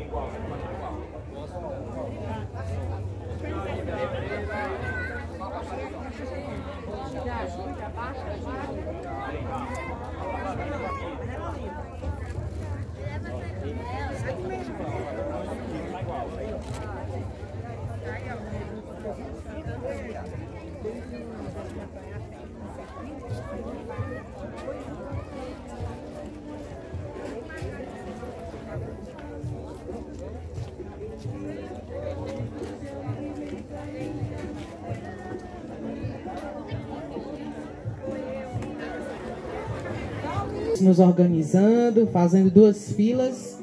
Nos organizando, fazendo 2 filas.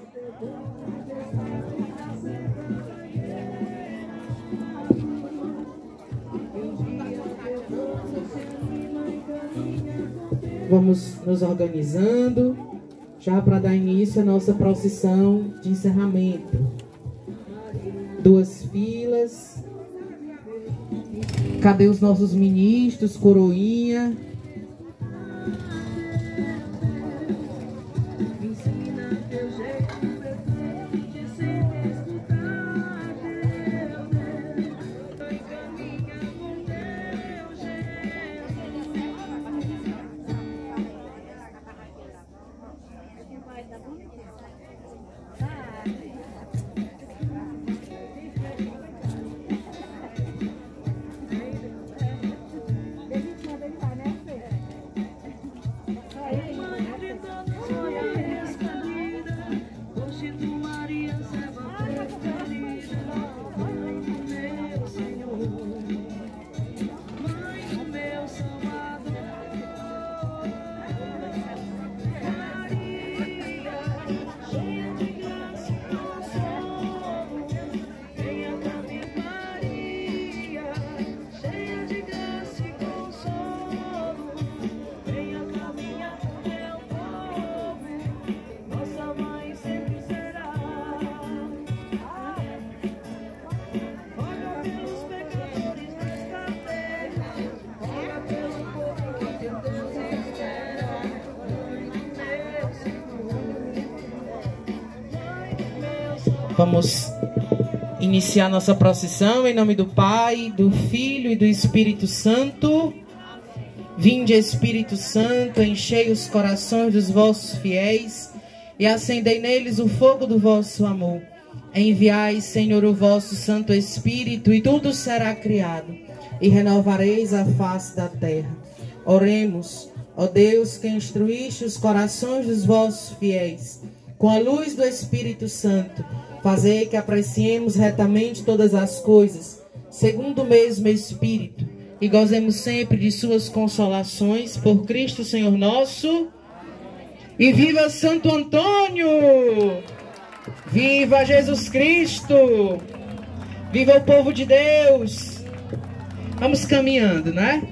Vamos nos organizando já para dar início à nossa procissão de encerramento. 2 filas. Cadê os nossos ministros, coroinha? Vamos iniciar nossa procissão em nome do Pai, do Filho e do Espírito Santo. Vinde, Espírito Santo, enchei os corações dos vossos fiéis e acendei neles o fogo do vosso amor. Enviai, Senhor, o vosso Santo Espírito, e tudo será criado, e renovareis a face da terra. Oremos, ó Deus, que instruíste os corações dos vossos fiéis, com a luz do Espírito Santo, fazei que apreciemos retamente todas as coisas, segundo o mesmo Espírito, e gozemos sempre de suas consolações, por Cristo Senhor nosso. E viva Santo Antônio! Viva Jesus Cristo! Viva o povo de Deus! Vamos caminhando, né?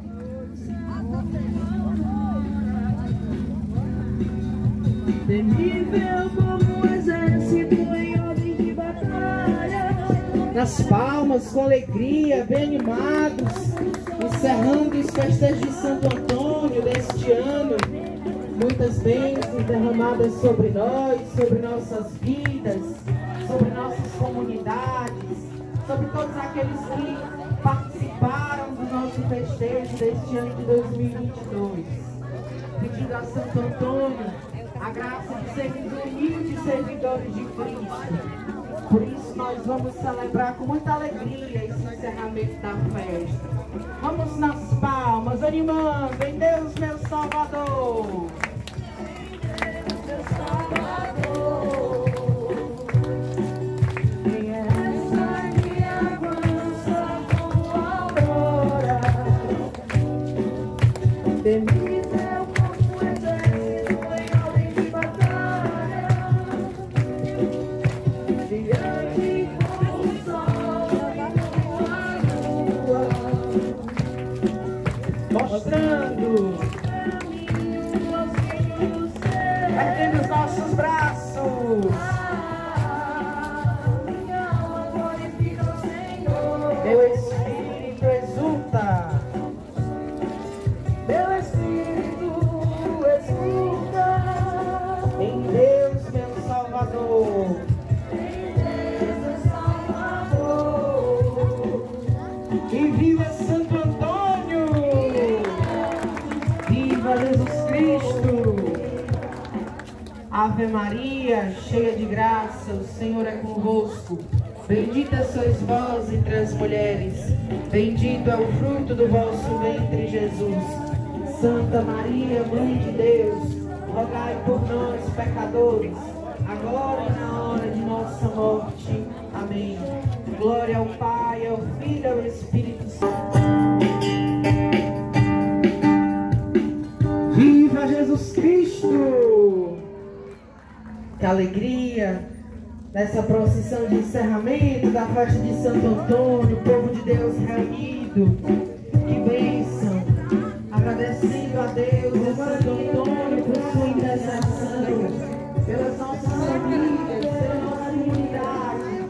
Temível como um exército em ordem de batalha. Nas palmas, com alegria, bem animados, encerrando os festejos de Santo Antônio deste ano. Muitas bênçãos derramadas sobre nós, sobre nossas vidas, sobre nossas comunidades, sobre todos aqueles que participaram do nosso festejo deste ano de 2022. Pedindo a Santo Antônio a graça de sermos humildes servidores de Cristo. Por isso nós vamos celebrar com muita alegria esse encerramento da festa. Vamos nas palmas, animando em Deus meu Salvador. Meu Salvador. Quem é essa minha mansa como a aurora? Temível como um exército em ordem de batalha. Diante como o sol e como a lua, mostrando erguendo os nossos braços. Ave Maria, cheia de graça, o Senhor é convosco. Bendita sois vós entre as mulheres, bendito é o fruto do vosso ventre, Jesus. Santa Maria, Mãe de Deus, rogai por nós, pecadores, agora e na hora de nossa morte. Amém. Glória ao Pai, ao Filho e ao Espírito Santo. Viva Jesus Cristo! Que alegria nessa procissão de encerramento da festa de Santo Antônio, o povo de Deus reunido. Que bênção! Agradecendo a Deus e Santo Antônio por sua intercessão, pelas nossas famílias, pela nossa comunidade,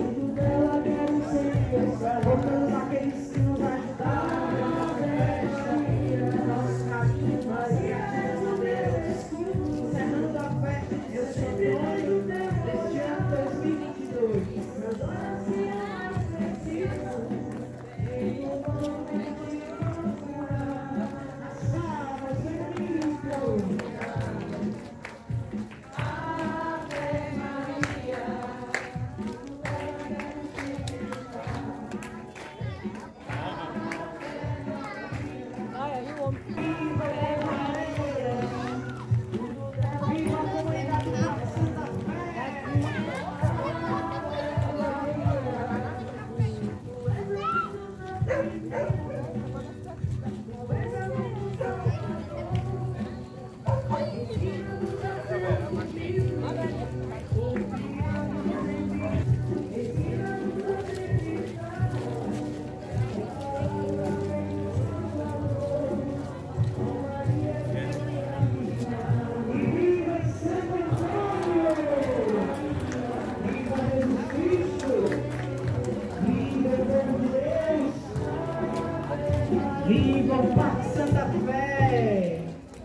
por todos aqueles que nos ajudaram na festa, no nosso caminho, graças a Deus, encerrando a festa de Santo Antônio deste ano 2022. Viva o Parque Santa Fé!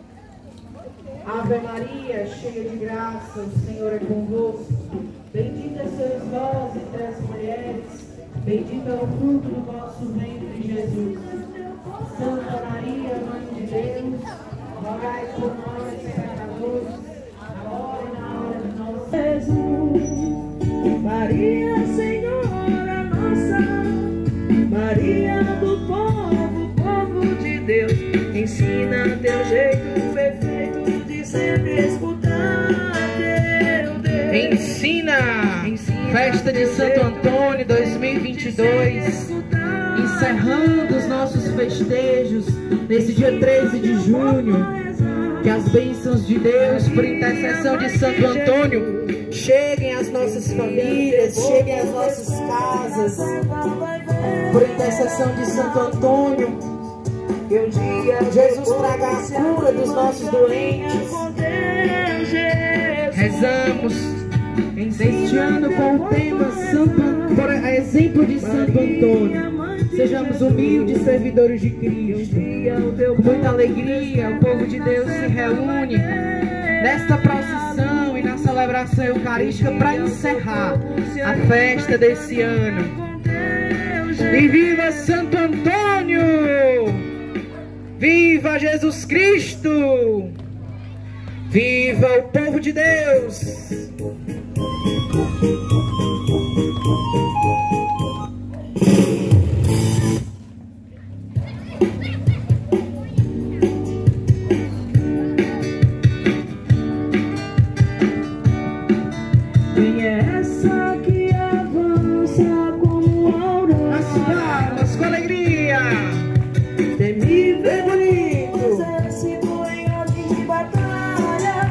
Ave Maria, cheia de graça, o Senhor é convosco. Bendita sois vós entre as mulheres, bendito é o fruto do vosso ventre, Jesus. Santa Maria, Mãe de Deus, rogai por nós, pecadores, agora e na hora de nossa morte. Jesus, Maria, Senhora nossa, Maria do povo de Deus, ensina teu jeito perfeito de sempre escutar teu Deus. Ensina! Festa de Santo Antônio 2022, encerrando os nossos festejos nesse dia 13 de junho. Que as bênçãos de Deus, por intercessão de Santo Antônio, cheguem às nossas famílias, cheguem às nossas casas. Por intercessão de Santo Antônio, que um dia Jesus traga a cura dos nossos doentes. Rezamos neste ano com o tema por exemplo de Santo Antônio. Sejamos humildes servidores de Cristo. Com muita alegria, o povo de Deus se reúne nesta procissão e na celebração eucarística para encerrar a festa desse ano. E viva Santo Antônio! Viva Jesus Cristo! Viva o povo de Deus! Quem é essa que avança como aurora? As palmas com alegria! Temível bonito, exército em ordem de batalha,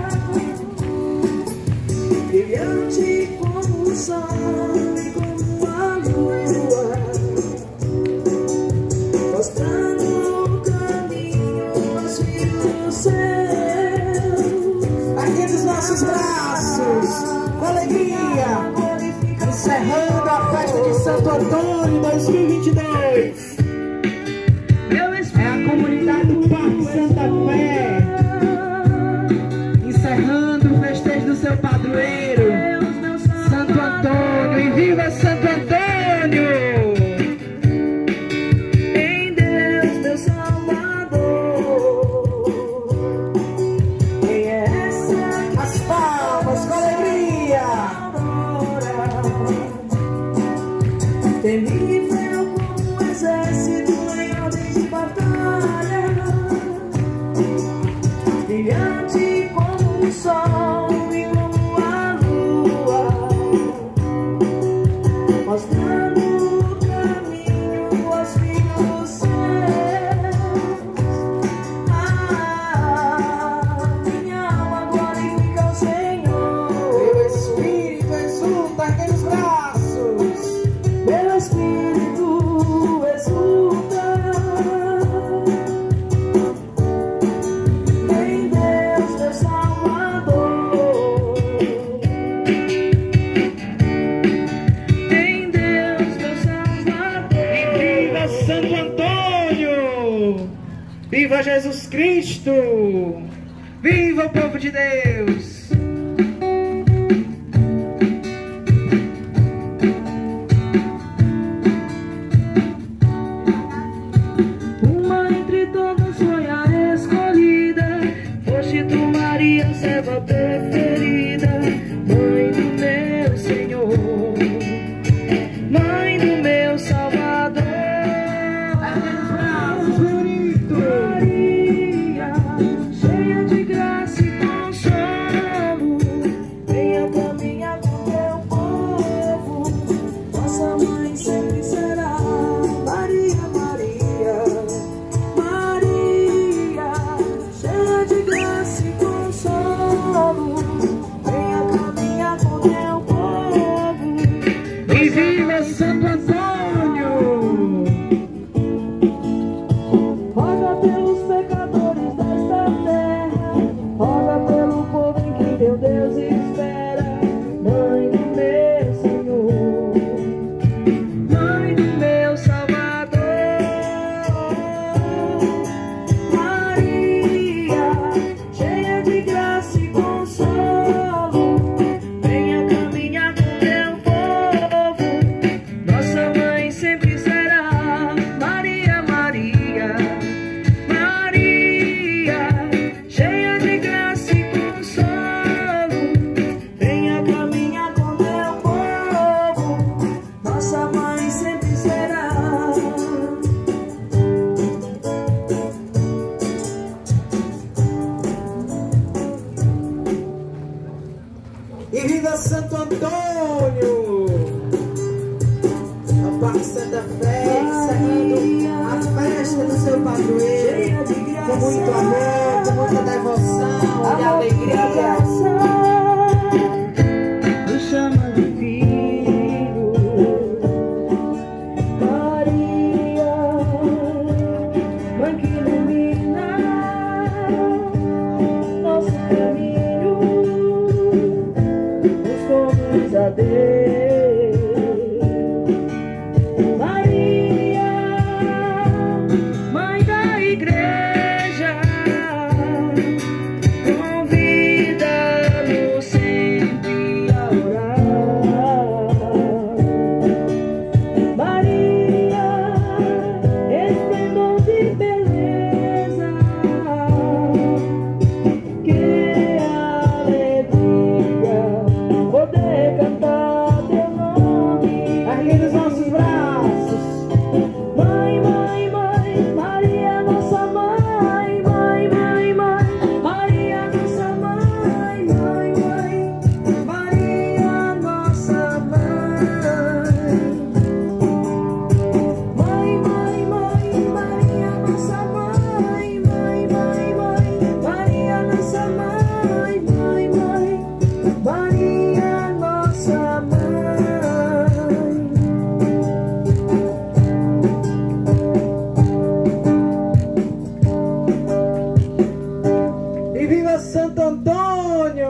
brilhante como o sol e como a lua, mostrando o caminho aos filhos do céu. Aqui nos nossos braços, com alegria, encerrando a festa de Santo Antônio 2022. É a comunidade do Parque Santa Fé, encerrando o festejo do seu padroeiro, Santo Antônio. E viva Santo Antônio! Em Deus, meu Salvador. Quem é essa? As palmas! Jesus Cristo! Viva o povo de Deus! Uma entre todas foi a escolhida, foste tu, Maria, serva preferida, mãe do meu Senhor, mãe do meu Salvador. Maria, cheia de graça e consolo, venha caminhar com teu povo, nossa mãe sempre será. Maria, Maria, Maria, cheia de graça e consolo, venha caminhar com teu povo. E viva Santo Antônio! Roga pelos pecadores desta terra, roga pelo povo em que teu Deus espera. Mãe do meu Senhor, mãe do meu Salvador. Maria, cheia de graça e consolo, venha caminhar com teu povo, nossa mãe sempre será. Maria, Maria, Maria, cheia de graça e consolo, venha caminhar com teu povo, nossa mãe sempre será. E viva Santo Antônio! A Parque Santa Fé, encerrando a festa do seu padroeiro, com muito amor, com muita devoção e alegria. Me chama de filho, Maria, mãe que ilumina nosso caminho, nos conduz a Deus. Maria, mãe da igreja, convida-nos sempre a orar. Maria, esplendor de beleza, que alegria poder cantar teu nome. Ergue os nossos braços. Mãe, mãe, mãe, Maria, nossa mãe, mãe, mãe, mãe, Maria, nossa mãe, mãe, mãe, Maria, nossa mãe. Mãe, mãe, mãe, Maria, nossa mãe, mãe, mãe, mãe, Maria, nossa mãe, mãe, mãe, Maria, nossa mãe. E viva Santo Antônio!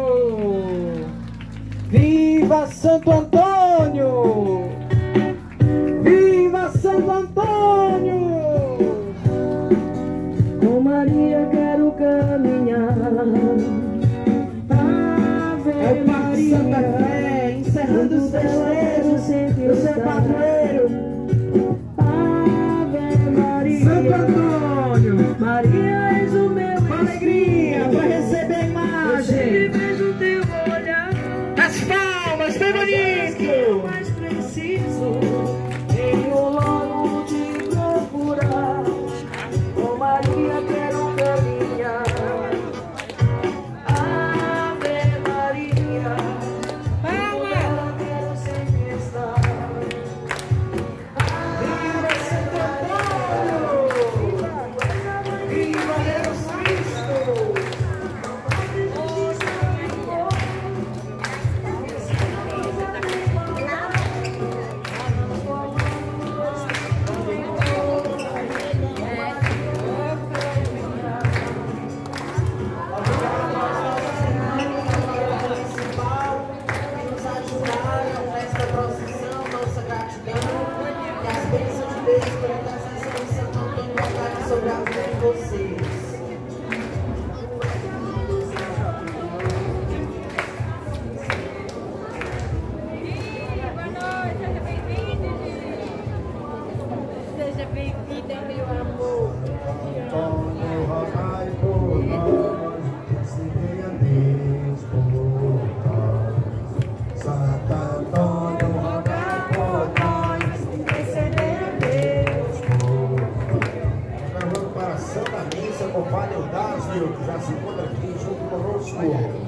Viva Santo Antônio! Viva Santo Antônio! Com Maria quero caminhar. É o Parque Santa Fé, encerrando os festejos do seu padroeiro, Ave Maria, Santo Antônio! Maria, és o meu Com alegria para receber a Eu sempre imagem. vejo teu olhar. As palmas, bem Eu bonito! mais preciso, venho logo te procurar. Com Maria quero caminhar. Ave Maria, com ela quero sempre estar. conosco.